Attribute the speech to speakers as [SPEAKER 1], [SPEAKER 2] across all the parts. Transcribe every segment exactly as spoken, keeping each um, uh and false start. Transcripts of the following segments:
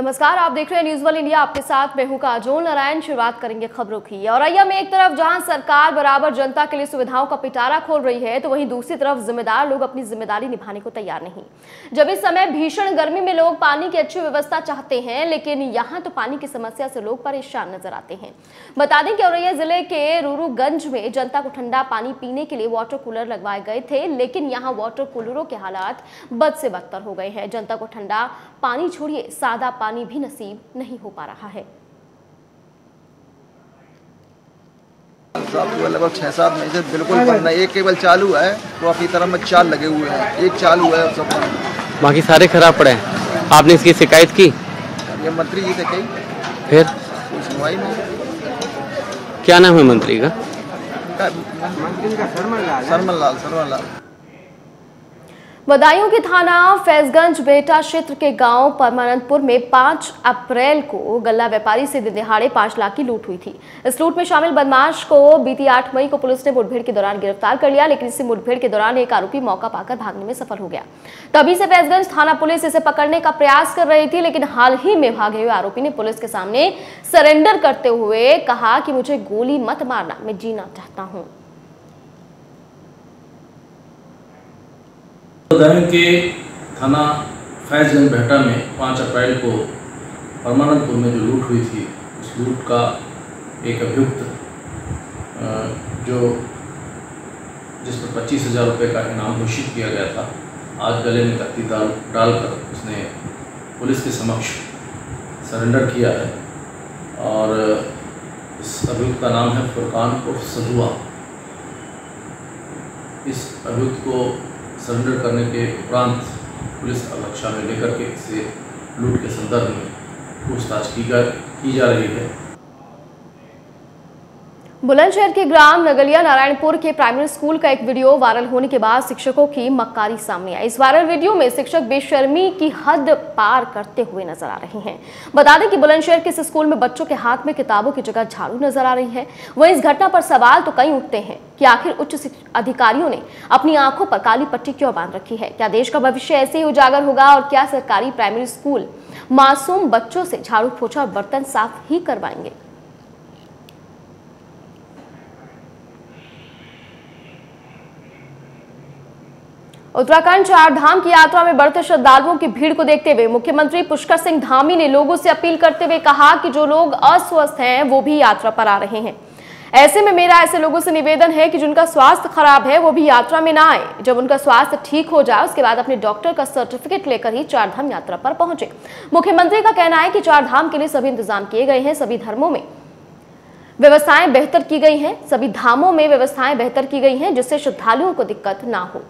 [SPEAKER 1] नमस्कार, आप देख रहे हैं न्यूज़ वन इंडिया। आपके साथ मैं हूं काजोल नारायण। शुरुआत करेंगे खबरों की। और आइए में एक तरफ जहां सरकार बराबर जनता के लिए सुविधाओं का पिटारा खोल रही है, तो वहीं दूसरी तरफ जिम्मेदार लोग अपनी जिम्मेदारी निभाने को तैयार नहीं। जब इस समय भीषण गर्मी में लोग पानी की अच्छी व्यवस्था चाहते हैं, लेकिन यहाँ तो पानी की समस्या से लोग परेशान नजर आते हैं। बता दें कि औरैया जिले के रूरूगंज में जनता को ठंडा पानी पीने के लिए वाटर कूलर लगवाए गए थे, लेकिन यहाँ वाटर कूलरों के हालात बद से बदतर हो गए हैं। जनता को ठंडा पानी छोड़िए सादा पानी भी नसीब नहीं हो पा रहा है।
[SPEAKER 2] लगभग छह सात महीने से बिल्कुल बंद है। एक केबल चालू है तो अपनी तरफ में चार लगे हुए हैं, एक चालू है सब बंद, बाकी सारे खराब पड़े हैं। आपने इसकी शिकायत की? ये मंत्री जी से कही, फिर कोई सुनवाई नहीं। क्या नाम है मंत्री का? मंत्री का सरमन लाल सरमन लाल सरमन लाल
[SPEAKER 1] बदायूं के थाना फैजगंज बेटा क्षेत्र के गांव परमानंदपुर में पाँच अप्रैल को गल्ला व्यापारी से दिहाड़े पाँच लाख की लूट हुई थी। इस लूट में शामिल बदमाश को बीती आठ मई को पुलिस ने मुठभेड़ के दौरान गिरफ्तार कर लिया, लेकिन इसी मुठभेड़ के दौरान एक आरोपी मौका पाकर भागने में सफल हो गया। तभी से फैजगंज थाना पुलिस इसे पकड़ने का प्रयास कर रही थी, लेकिन हाल ही में भागे हुए आरोपी ने पुलिस के सामने सरेंडर करते हुए कहा कि मुझे गोली मत मारना, मैं जीना चाहता हूँ।
[SPEAKER 3] बदायूं के थाना फैजगंज बेहटा में पाँच अप्रैल को परमानंदपुर में जो लूट हुई थी, उस लूट का एक अभियुक्त जो जिस पर पच्चीस हज़ार रुपये का इनाम घोषित किया गया था, आज गले में कत्ती डाल डालकर उसने पुलिस के समक्ष सरेंडर किया है। और इस अभियुक्त का नाम है फुरकान उर्फ सदुआ। इस अभियुक्त को सरेंडर करने के उपरांत पुलिस कक्षा में लेकर के इसे लूट के संदर्भ में पूछताछ की की जा रही है।
[SPEAKER 1] बुलंदशहर के ग्राम नगलिया नारायणपुर के प्राइमरी स्कूल का एक वीडियो वायरल होने के बाद शिक्षकों की मक्कारी सामने आई। इस वायरल वीडियो में शिक्षक बेशर्मी की हद पार करते हुए नजर आ रहे हैं। बता दें कि बुलंदशहर के इस स्कूल में बच्चों के हाथ में किताबों की जगह झाड़ू नजर आ रही है। वहीं इस घटना पर सवाल तो कई उठते हैं कि आखिर उच्च अधिकारियों ने अपनी आंखों पर काली पट्टी क्यों बांध रखी है? क्या देश का भविष्य ऐसे ही उजागर होगा? और क्या सरकारी प्राइमरी स्कूल मासूम बच्चों से झाड़ू पोछा और बर्तन साफ ही करवाएंगे? उत्तराखंड चार धाम की यात्रा में बढ़ते श्रद्धालुओं की भीड़ को देखते हुए मुख्यमंत्री पुष्कर सिंह धामी ने लोगों से अपील करते हुए कहा कि जो लोग अस्वस्थ हैं वो भी यात्रा पर आ रहे हैं। ऐसे में मेरा ऐसे लोगों से निवेदन है कि जिनका स्वास्थ्य खराब है वो भी यात्रा में ना आए। जब उनका स्वास्थ्य ठीक हो जाए उसके बाद अपने डॉक्टर का सर्टिफिकेट लेकर ही चार धाम यात्रा पर पहुंचे। मुख्यमंत्री का कहना है कि चार धाम के लिए सभी इंतजाम किए गए हैं, सभी धर्मों में व्यवस्थाएं बेहतर की गई हैं, सभी धामों में व्यवस्थाएं बेहतर की गई हैं, जिससे श्रद्धालुओं को दिक्कत ना हो।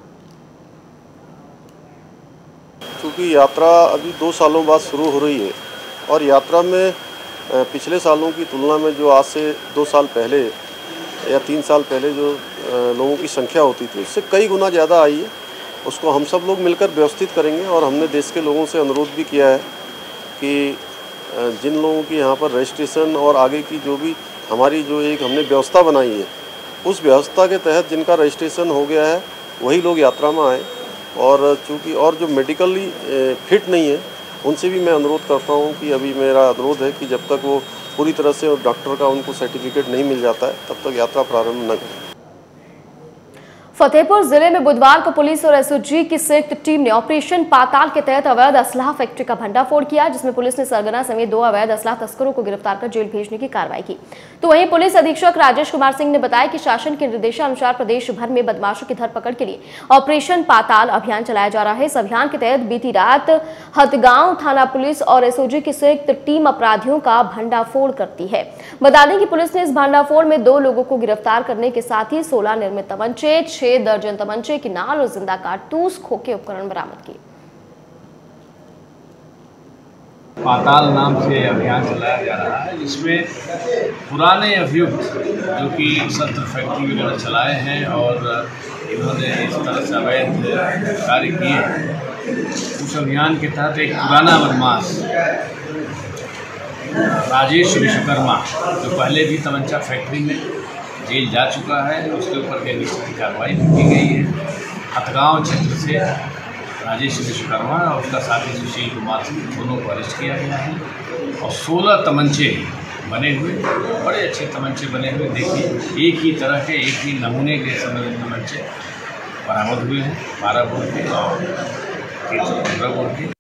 [SPEAKER 4] क्योंकि यात्रा अभी दो सालों बाद शुरू हो रही है और यात्रा में पिछले सालों की तुलना में जो आज से दो साल पहले या तीन साल पहले जो लोगों की संख्या होती थी उससे कई गुना ज़्यादा आई है। उसको हम सब लोग मिलकर व्यवस्थित करेंगे। और हमने देश के लोगों से अनुरोध भी किया है कि जिन लोगों की यहाँ पर रजिस्ट्रेशन और आगे की जो भी हमारी जो एक हमने व्यवस्था बनाई है, उस व्यवस्था के तहत जिनका रजिस्ट्रेशन हो गया है वही लोग यात्रा में आएँ। और चूँकि और जो मेडिकली फिट नहीं है उनसे भी मैं अनुरोध करता हूं कि अभी मेरा अनुरोध है कि जब तक वो पूरी तरह से डॉक्टर का उनको सर्टिफिकेट नहीं मिल जाता है तब तक यात्रा प्रारंभ न करें।
[SPEAKER 1] फतेहपुर जिले में बुधवार को पुलिस और एसओजी की संयुक्त टीम ने ऑपरेशन पाताल के तहत अवैध असलाह फैक्ट्री का भंडाफोड़ किया, जिसमें पुलिस ने सरगना समेत दो अवैध असलाह तस्करों को गिरफ्तार कर जेल भेजने की कार्रवाई की। तो वहीं पुलिस अधीक्षक राजेश कुमार सिंह ने बताया कि शासन के निर्देशानुसार प्रदेश भर में बदमाशों की धरपकड़ के लिए ऑपरेशन पाताल अभियान चलाया जा रहा है। इस अभियान के तहत बीती रात हथगांव थाना पुलिस और एसओजी की संयुक्त टीम अपराधियों का भंडाफोड़ करती है। बता दें कि पुलिस ने इस भंडाफोड़ में दो लोगों को गिरफ्तार करने के साथ ही सोलह निर्मित तमंचे, छह दर्जन तमंचे की नाल और जिंदा कारतूस, खोखे उपकरण बरामद किए।
[SPEAKER 5] पाताल नाम से अभियान चलाया जा रहा है, जिसमें पुराने अभियुक्त जो कि शस्त्र फैक्ट्री वगैरह चलाए हैं और इन्होंने इस तरह से अवैध कार्य किए, उस अभियान के तहत एक पुराना बदमाश राजेश विश्वकर्मा जो पहले भी तमंचा फैक्ट्री में जेल जा चुका है, उसके ऊपर गैंगस्टर की कार्रवाई की गई है। हथगांव क्षेत्र से राजेश विश्वकर्मा और उसका साथी सुशील कुमार सिंह, दोनों को अरेस्ट किया गया है। और सोलह तमंचे बने हुए, बड़े अच्छे तमंचे बने हुए, देखिए एक ही तरह के, एक ही नमूने के तमंचे बरामद हुए हैं, बारह बोर के और तीन सौ पंद्रह बोर के।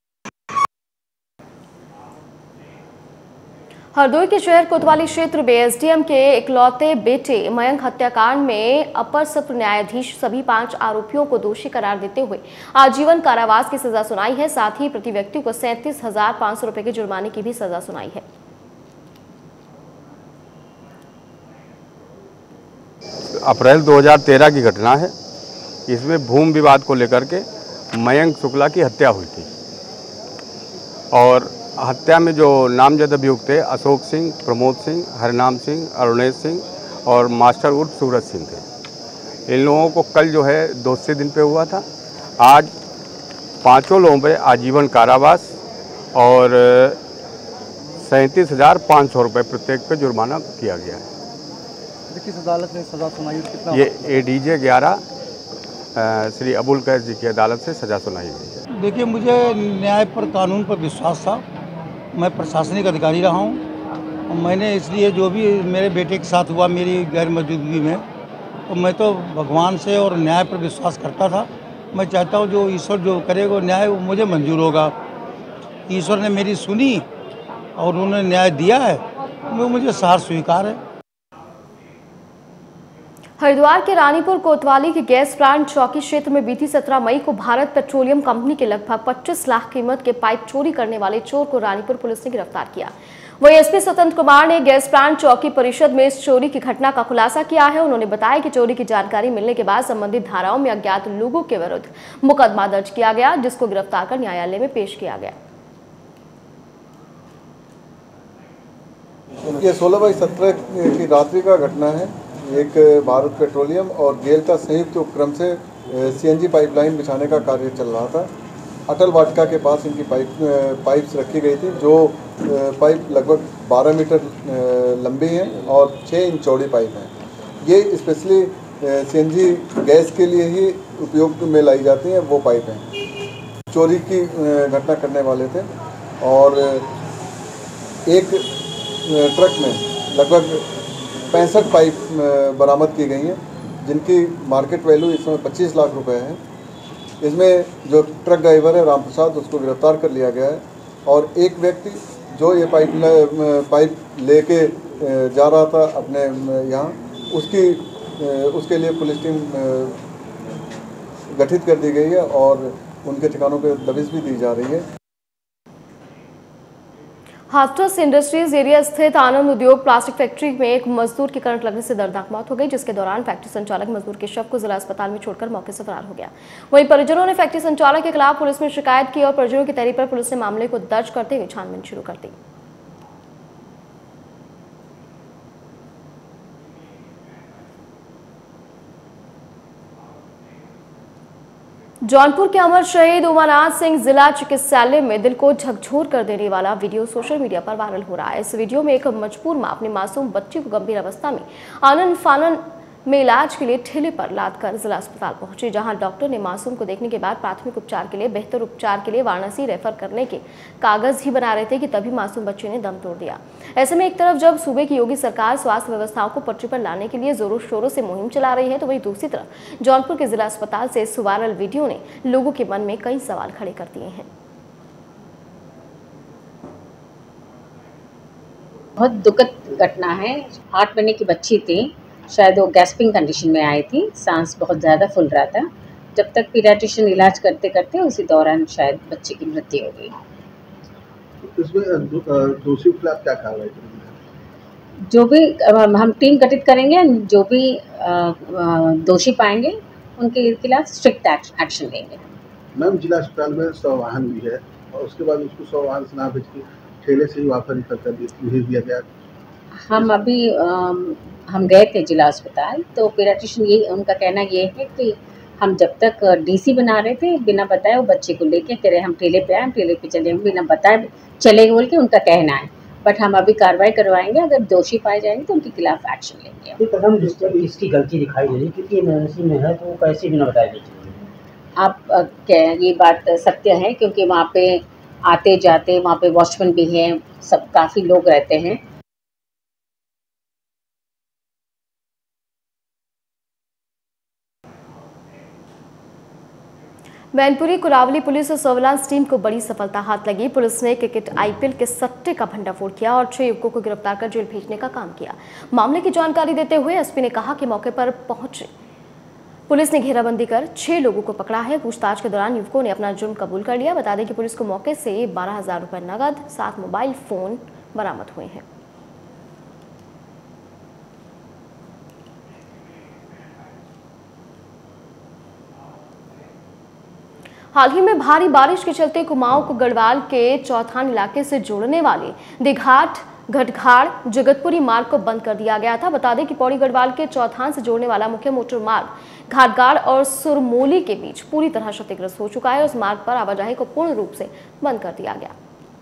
[SPEAKER 1] हरदोई के शहर कोतवाली क्षेत्र में एसडीएम के इकलौते बेटे मयंक हत्याकांड में अपर सत्र न्यायाधीश सभी पांच आरोपियों को दोषी करार देते हुए आजीवन कारावास की सजा सुनाई है। साथ ही प्रति व्यक्ति को सैंतीस हजार पांच सौ रुपए के जुर्माने की भी सजा सुनाई है।
[SPEAKER 6] अप्रैल दो हज़ार तेरह की घटना है। इसमें भूमि विवाद को लेकर के मयंक शुक्ला की हत्या हुई थी और हत्या में जो नामजद अभियुक्त थे अशोक सिंह, प्रमोद सिंह, हरनाम सिंह, अरुणेश सिंह और मास्टर उर्फ सूरज सिंह थे। इन लोगों को कल जो है दोषी दिन पे हुआ था। आज पांचों लोगों पे आजीवन कारावास और सैंतीस हजार पाँच सौ रुपये प्रत्येक पे जुर्माना किया गया है।
[SPEAKER 7] किस अदालत ने सजा सुनाई? कितना?
[SPEAKER 6] ये एडीजे ग्यारह श्री अबुल कैस जी की अदालत से सजा सुनाई गई है।
[SPEAKER 7] देखिए, मुझे न्याय पर, कानून पर विश्वास था। मैं प्रशासनिक अधिकारी रहा हूँ और मैंने इसलिए जो भी मेरे बेटे के साथ हुआ मेरी गैर मौजूदगी में, तो मैं तो भगवान से और न्याय पर विश्वास करता था। मैं चाहता हूँ जो ईश्वर जो करेगा न्याय वो मुझे मंजूर होगा। ईश्वर ने मेरी सुनी और उन्होंने न्याय दिया है, वो मुझे सहार स्वीकार है।
[SPEAKER 1] हरिद्वार के रानीपुर कोतवाली के गैस प्लांट चौकी क्षेत्र में बीती सत्रह मई को भारत पेट्रोलियम कंपनी के लगभग पच्चीस लाख कीमत के पाइप चोरी करने वाले चोर को रानीपुर पुलिस ने गिरफ्तार किया। वहीं एसपी स्वतंत्र कुमार ने गैस प्लांट चौकी परिषद में इस चोरी की घटना का खुलासा किया है। उन्होंने बताया कि चोरी की जानकारी मिलने के बाद संबंधित धाराओं में अज्ञात लोगों के विरुद्ध मुकदमा दर्ज किया गया, जिसको गिरफ्तार कर न्यायालय में पेश किया गया।
[SPEAKER 8] ये सोलह बाई सत्रह की रात्रि का घटना है। एक भारत पेट्रोलियम और गेल का संयुक्त उपक्रम से सीएनजी पाइपलाइन बिछाने का कार्य चल रहा था। अटल वाटिका के पास इनकी पाइप पाइप्स रखी गई थी, जो पाइप लगभग बारह मीटर लंबी हैं और छः इंच चौड़ी पाइप हैं। ये स्पेशली सीएनजी गैस के लिए ही उपयोग में लाई जाती हैं, वो पाइप हैं। चोरी की घटना करने वाले थे और एक ट्रक में लगभग पैंसठ पाइप बरामद की गई हैं, जिनकी मार्केट वैल्यू इस समय पच्चीस लाख रुपए है। इसमें जो ट्रक ड्राइवर है राम प्रसाद, उसको गिरफ्तार कर लिया गया है और एक व्यक्ति जो ये पाइप पाइप लेके जा रहा था अपने यहाँ, उसकी उसके लिए पुलिस टीम गठित कर दी गई है और उनके ठिकानों पर दबिश भी दी जा रही है।
[SPEAKER 1] हाथरस इंडस्ट्रीज एरिया स्थित आनंद उद्योग प्लास्टिक फैक्ट्री में एक मजदूर की करंट लगने से दर्दनाक मौत हो गई, जिसके दौरान फैक्ट्री संचालक मजदूर के शव को जिला अस्पताल में छोड़कर मौके से फरार हो गया। वहीं परिजनों ने फैक्ट्री संचालक के खिलाफ पुलिस में शिकायत की और परिजनों की तहरीर पर पुलिस ने मामले को दर्ज करते हुए छानबीन शुरू कर दी। जौनपुर के अमर शहीद उमानाथ सिंह जिला चिकित्सालय में दिल को झकझोर कर देने वाला वीडियो सोशल मीडिया पर वायरल हो रहा है। इस वीडियो में एक मजबूर मां अपने मासूम बच्चे को गंभीर अवस्था में आनंद फानन में इलाज के लिए ठेले पर लादकर जिला अस्पताल पहुंची, जहां डॉक्टर ने मासूम को देखने के बाद प्राथमिक उपचार के लिए बेहतर उपचार के लिए वाराणसी रेफर करने के कागज ही बना रहे थे कि तभी मासूम बच्चे ने दम तोड़ दिया। ऐसे में एक तरफ जब सूबे की योगी सरकार स्वास्थ्य व्यवस्थाओं को पटरी पर लाने के लिए जोरों शोरों से मुहिम चला रही है, तो वहीं दूसरी तरफ जौनपुर के जिला अस्पताल से इस वायरल वीडियो ने लोगों के मन में कई सवाल खड़े कर दिए हैं।
[SPEAKER 9] बहुत दुखद घटना है। आठ महीने की बच्ची थी, शायद वो गैस्पिंग कंडीशन में आई थी, सांस बहुत ज़्यादा फूल रहा था। जब तक पीडियाट्रिशियन इलाज करते करते उसी दौरान शायद बच्चे की मृत्यु हो गई।
[SPEAKER 10] इसमें दोषी के खिलाफ क्या कार्रवाई करेंगे?
[SPEAKER 9] जो भी हम टीम गठित करेंगे, जो भी दोषी पाएंगे उनके खिलाफ स्ट्रिक्ट एक्शन लेंगे।
[SPEAKER 10] मैम, जिला अस्पताल में सौ वाहन भी है और उसके बाद उसको सौ वाहन से ना भेज के ठेले से ही वापस निकल कर भेज दिया गया।
[SPEAKER 9] हम अभी आ, हम गए थे जिला अस्पताल, तो पीडियाट्रिशियन ये उनका कहना ये है कि हम जब तक डीसी बना रहे थे बिना बताए वो बच्चे को लेके कह रहे हम ठेले पे आए, ठेले पे चले, बिना बताए चले बोल के उनका कहना है। बट हम अभी कार्रवाई करवाएंगे, अगर दोषी पाए जाएंगे तो उनके खिलाफ एक्शन लेंगे।
[SPEAKER 11] कदम इसकी गलती दिखाई दे रही क्योंकि इमरजेंसी में है, तो वो कैसे बिना बताए
[SPEAKER 9] आप क्या ये बात सत्य है, क्योंकि वहाँ पे आते जाते वहाँ पे वॉचमैन भी हैं, सब काफ़ी लोग रहते हैं।
[SPEAKER 1] मैनपुरी कुरावली पुलिस और सर्विलांस टीम को बड़ी सफलता हाथ लगी। पुलिस ने क्रिकेट आईपीएल के सट्टे का भंडाफोड़ किया और छह युवकों को गिरफ्तार कर जेल भेजने का काम किया। मामले की जानकारी देते हुए एसपी ने कहा कि मौके पर पहुंचे पुलिस ने घेराबंदी कर छह लोगों को पकड़ा है। पूछताछ के दौरान युवकों ने अपना जुर्म कबूल कर लिया। बता दें कि पुलिस को मौके से बारह हजार रुपए नगद सात मोबाइल फोन बरामद हुए हैं। हाल ही में भारी बारिश के चलते कुमाऊं को गढ़वाल के चौथान इलाके से जोड़ने वाले दिघाट घटघाड़ जगतपुरी मार्ग को बंद कर दिया गया था। बता दें कि पौड़ी गढ़वाल के चौथान से जोड़ने वाला मुख्य मोटर मार्ग घाटगाड़ और सुरमोली के बीच पूरी तरह क्षतिग्रस्त हो चुका है। उस मार्ग पर आवाजाही को पूर्ण रूप से बंद कर दिया गया।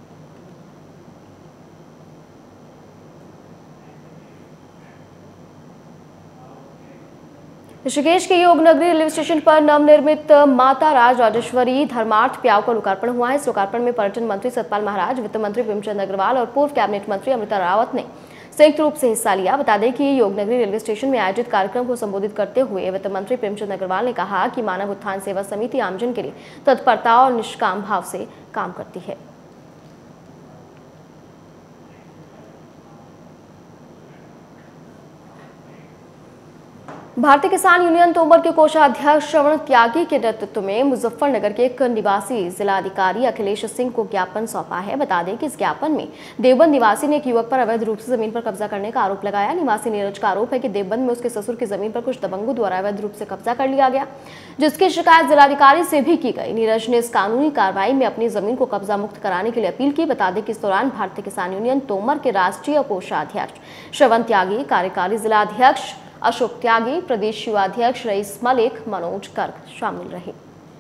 [SPEAKER 1] ऋषिकेश के योगनगरी रेलवे स्टेशन पर नवनिर्मित माता राज राजेश्वरी धर्मार्थ प्याव का लोकार्पण हुआ है। इस लोकार्पण में पर्यटन मंत्री सतपाल महाराज, वित्त मंत्री प्रेमचंद अग्रवाल और पूर्व कैबिनेट मंत्री अमृता रावत ने संयुक्त रूप से हिस्सा लिया। बता दें कि योगनगरी रेलवे स्टेशन में आयोजित कार्यक्रम को संबोधित करते हुए वित्त मंत्री प्रेमचंद अग्रवाल ने कहा कि मानव उत्थान सेवा समिति आमजन के लिए तत्परता और निष्काम भाव से काम करती है। भारतीय किसान यूनियन तोमर के कोषाध्यक्ष श्रवण त्यागी के नेतृत्व में मुजफ्फरनगर के एक निवासी जिलाधिकारी अखिलेश सिंह को ज्ञापन सौंपा है। बता दें कि इस ज्ञापन में देवबंद निवासी ने एक युवक पर अवैध रूप से जमीन पर कब्जा करने का आरोप लगाया। निवासी नीरज का आरोप है कि देवबंद में उसके ससुर की जमीन पर कुछ दबंगों द्वारा अवैध रूप से कब्जा कर लिया गया, जिसकी शिकायत जिलाधिकारी से भी की गई। नीरज ने इस कानूनी कार्रवाई में अपनी जमीन को कब्जा मुक्त कराने के लिए अपील की। बता दें कि इस दौरान भारतीय किसान यूनियन तोमर के राष्ट्रीय कोषाध्यक्ष श्रवण त्यागी, कार्यकारी जिलाध्यक्ष अशोक त्यागी, प्रदेश युवाध्यक्ष रईस मलिक, मनोज गर्ग शामिल रहे।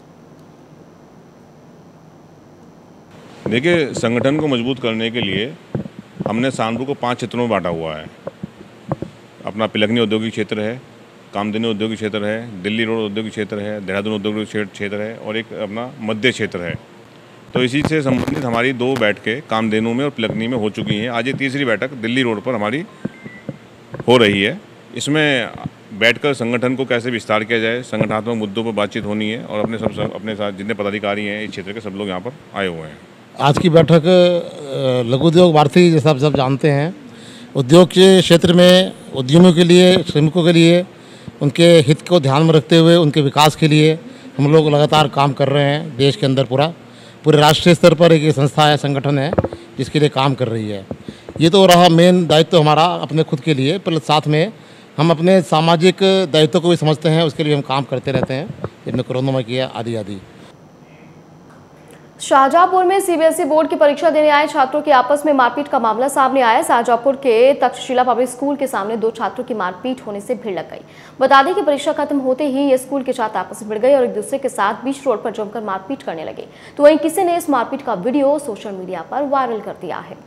[SPEAKER 11] देखिए, संगठन को मजबूत करने के लिए हमने सहारनपुर को पांच क्षेत्रों में बांटा हुआ है। अपना पिलखनी औद्योगिक क्षेत्र है, कामधेनु औद्योगिक क्षेत्र है, दिल्ली रोड औद्योगिक क्षेत्र है, देहरादून औद्योगिक क्षेत्र है और एक अपना मध्य क्षेत्र है। तो इसी से संबंधित हमारी दो बैठकें कामधेनु में और पिलखनी में हो चुकी हैं। आज ये तीसरी बैठक दिल्ली रोड पर हमारी हो रही है। इसमें बैठकर संगठन को कैसे विस्तार किया जाए, संगठनात्मक मुद्दों पर बातचीत होनी है और अपने सब सब अपने साथ जितने पदाधिकारी हैं इस क्षेत्र के सब लोग यहाँ पर आए हुए हैं।
[SPEAKER 12] आज की बैठक लघु उद्योग भारती जैसा आप सब जानते हैं, उद्योग के क्षेत्र में उद्यमियों के लिए, श्रमिकों के लिए, उनके हित को ध्यान में रखते हुए उनके विकास के लिए हम लोग लगातार काम कर रहे हैं। देश के अंदर पूरा पूरे राष्ट्रीय स्तर पर एक संस्था है, संगठन है जिसके लिए काम कर रही है। ये तो रहा मेन दायित्व हमारा अपने खुद के लिए, पर साथ में हम अपने सामाजिक दायित्व को भी समझते हैं, उसके लिए हम काम करते रहते हैं। हमने कोरोना में किया आदि आदि।
[SPEAKER 1] शाहजहांपुर में सीबीएसई बोर्ड की परीक्षा देने आए छात्रों की आपस में मारपीट का मामला सामने आया। शाहजहांपुर के तक्षशिला पब्लिक स्कूल के सामने दो छात्रों की मारपीट होने से भीड़ लग गई। बता दें कि परीक्षा खत्म होते ही ये स्कूल के छात्र आपस में भिड़ गए और एक दूसरे के साथ बीच रोड पर जमकर मारपीट करने लगे। तो वहीं किसी ने इस मारपीट का वीडियो सोशल मीडिया पर वायरल कर दिया है।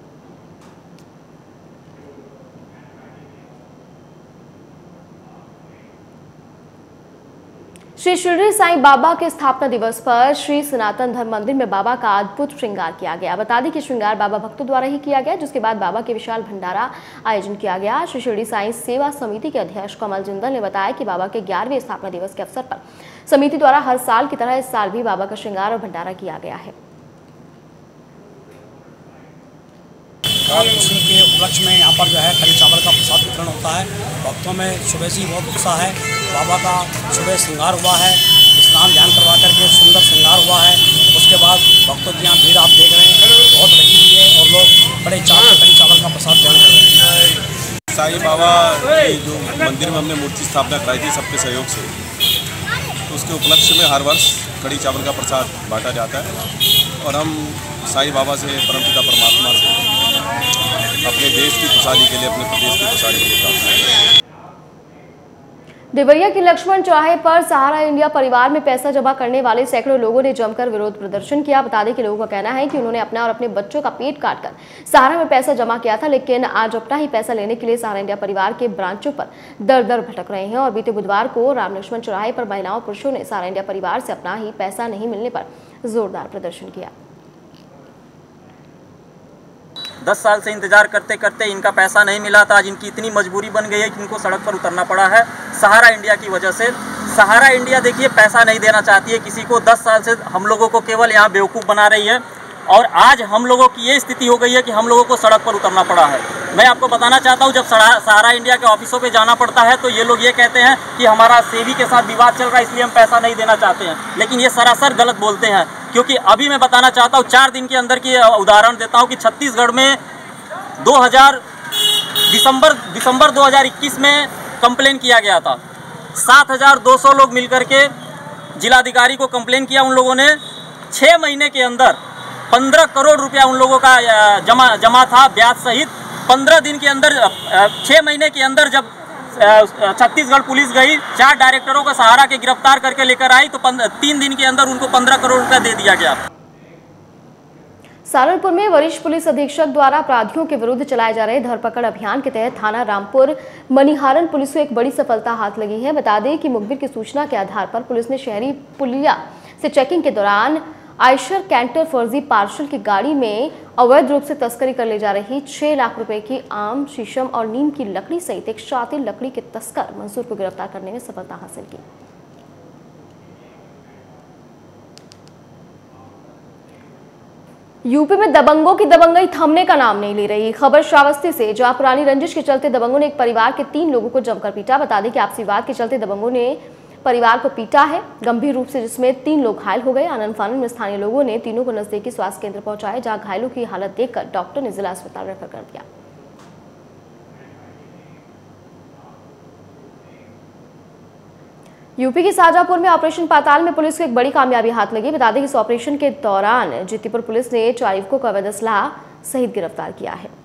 [SPEAKER 1] श्री शिरडी साईं बाबा के स्थापना दिवस पर श्री सनातन धर्म मंदिर में बाबा का अद्भुत श्रृंगार किया गया। बता दें कि श्रृंगार बाबा भक्तों द्वारा ही किया गया, जिसके बाद बाबा के विशाल भंडारा आयोजन किया गया। श्री शिरडी साईं सेवा समिति के अध्यक्ष कमल जिंदल ने बताया कि बाबा के ग्यारहवें स्थापना दिवस के अवसर पर समिति द्वारा हर साल की तरह इस साल भी बाबा का श्रृंगार और भंडारा किया गया है।
[SPEAKER 13] और उसी के उपलक्ष्य में यहाँ पर जो है कड़ी चावल का प्रसाद वितरण होता है। भक्तों में सुबह से ही बहुत उत्साह है। बाबा का सुबह श्रृंगार हुआ है, स्नान ध्यान करवा करके सुंदर श्रृंगार हुआ है। उसके बाद भक्तों की यहाँ भीड़ आप देख रहे हैं बहुत लगी हुई है और लोग बड़े चाव से कड़ी चावल का प्रसाद ग्रहण कर रहे हैं।
[SPEAKER 14] साईं बाबा की जो मंदिर में हमने मूर्ति स्थापना कराई थी सबके सहयोग से, तो उसके उपलक्ष्य में हर वर्ष कड़ी चावल का प्रसाद बांटा जाता है और हम साईं बाबा से, परमपिता परमात्मा से अपने देश की खुशहाली के लिए, अपने प्रदेश की खुशहाली के लिए प्रार्थना करते हैं।
[SPEAKER 1] देवरिया के लक्ष्मण चौराहे पर सहारा इंडिया परिवार में पैसा जमा करने वाले सैकड़ों लोगों ने जमकर विरोध प्रदर्शन किया। बता दें कि लोगों का कहना है कि उन्होंने अपना और अपने बच्चों का पेट काटकर सहारा में पैसा जमा किया था, लेकिन आज अपना ही पैसा लेने के लिए सहारा इंडिया परिवार के ब्रांचों पर दर दर भटक रहे हैं। और बीते बुधवार को राम लक्ष्मण चौराहे पर महिलाओं पुरुषों ने सहारा इंडिया परिवार से अपना ही पैसा नहीं मिलने पर जोरदार प्रदर्शन किया।
[SPEAKER 15] दस साल से इंतजार करते करते इनका पैसा नहीं मिला था। आज इनकी इतनी मजबूरी बन गई है कि इनको सड़क पर उतरना पड़ा है सहारा इंडिया की वजह से। सहारा इंडिया देखिए पैसा नहीं देना चाहती है किसी को। दस साल से हम लोगों को केवल यहाँ बेवकूफ़ बना रही है और आज हम लोगों की ये स्थिति हो गई है कि हम लोगों को सड़क पर उतरना पड़ा है। मैं आपको बताना चाहता हूँ, जब सहारा इंडिया के ऑफिसों पे जाना पड़ता है तो ये लोग ये कहते हैं कि हमारा सेवी के साथ विवाद चल रहा है इसलिए हम पैसा नहीं देना चाहते हैं, लेकिन ये सरासर गलत बोलते हैं। क्योंकि अभी मैं बताना चाहता हूँ, चार दिन के अंदर की उदाहरण देता हूँ कि छत्तीसगढ़ में दो हज़ार दिसंबर दिसंबर दो हज़ार इक्कीस में कंप्लेन किया गया था। सात हज़ार दो सौ लोग मिलकर के जिलाधिकारी को कंप्लेन किया। उन लोगों ने छः महीने के अंदर पंद्रह करोड़ रुपया उन लोगों का जमा जमा था ब्याज सहित। पंद्रह दिन के अंदर छः महीने के अंदर जब छत्तीसगढ़ पुलिस गई, चार डायरेक्टरों को सहारा के गिरफ्तार करके लेकर आई तो तीन दिन के अंदर उनको पंद्रह करोड़ रुपया दे दिया गया।
[SPEAKER 1] सहारनपुर में वरिष्ठ पुलिस अधीक्षक द्वारा अपराधियों के विरुद्ध चलाए जा रहे धरपकड़ अभियान के तहत थाना रामपुर मनिहारन पुलिस को एक बड़ी सफलता हाथ लगी है। बता दें कि मुखबिर की सूचना के आधार पर पुलिस ने शहरी पुलिया से चेकिंग के दौरान आयशर कैंटर फर्जी पार्सल की गाड़ी में अवैध रूप से तस्करी कर ले जा रही छह लाख रुपए की आम, शीशम और नीम की लकड़ी सहित एक शातिर लकड़ी के तस्कर मंसूर को गिरफ्तार करने में सफलता हासिल की। यूपी में दबंगों की दबंगई थमने का नाम नहीं ले रही। खबर श्रावस्ती से, जहां पुरानी रंजिश के चलते दबंगों ने एक परिवार के तीन लोगों को जमकर पीटा। बता दें कि आपसी विवाद के चलते दबंगों ने परिवार को पीटा है गंभीर रूप से, जिसमें तीन लोग घायल हो गए। आनंद फानन में स्थानीय लोगों ने तीनों को नजदीकी स्वास्थ्य केंद्र पहुंचाया, जहां घायलों की हालत देखकर डॉक्टर ने जिला अस्पताल रेफर कर दिया। यूपी के शाहजहांपुर में ऑपरेशन पाताल में पुलिस को एक बड़ी कामयाबी हाथ लगी। बता दें कि इस ऑपरेशन के दौरान जीतीपुर पुलिस ने चार युवकों को अवैध असलाह सहित गिरफ्तार किया है।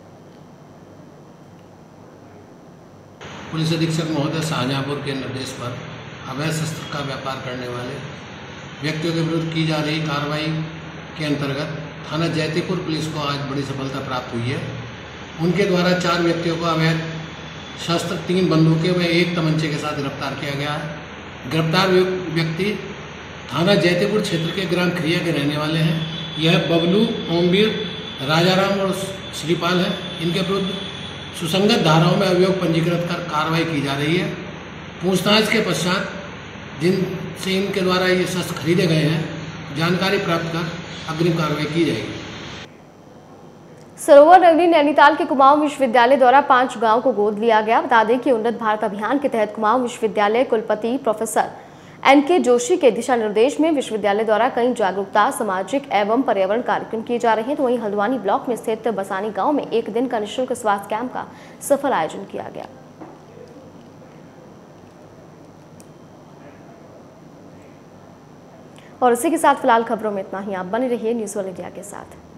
[SPEAKER 16] पुलिस अधीक्षक महोदय शाहजहांपुर के निर्देश पर अवैध शस्त्र का व्यापार करने वाले व्यक्तियों के विरुद्ध की जा रही कार्रवाई के अंतर्गत थाना जैतीपुर पुलिस को आज बड़ी सफलता प्राप्त हुई है। उनके द्वारा चार व्यक्तियों को अवैध शस्त्र, तीन बंदूकें व एक तमंचे के साथ गिरफ्तार किया गया है। गिरफ्तार व्यक्ति थाना जैतीपुर क्षेत्र के ग्राम खरिया के रहने वाले हैं। यह बबलू, ओमवीर, राजाराम और श्रीपाल है। इनके विरुद्ध सुसंगत धाराओं में अभियोग पंजीकृत कर कार्रवाई की जा रही है। पूछताछ के पश्चात जिनसे इनके द्वारा ये शस्त्र खरीदे गए हैं जानकारी प्राप्त कर अग्रिम कार्रवाई की जाएगी।
[SPEAKER 1] सरोवर नगरी नैनीताल के कुमाऊं विश्वविद्यालय द्वारा पांच गांव को गोद लिया गया। बता दें कि उन्नत भारत अभियान के तहत कुमाऊं विश्वविद्यालय कुलपति प्रोफेसर एन के जोशी के दिशा निर्देश में विश्वविद्यालय द्वारा कई जागरूकता, सामाजिक एवं पर्यावरण कार्यक्रम किए जा रहे हैं। तो वहीं हल्द्वानी ब्लॉक में स्थित बसानी गांव में एक दिन का निःशुल्क स्वास्थ्य कैंप का सफल आयोजन किया गया। और इसी के साथ फिलहाल खबरों में इतना ही। आप बने रहिए न्यूज़ ऑल इंडिया के साथ।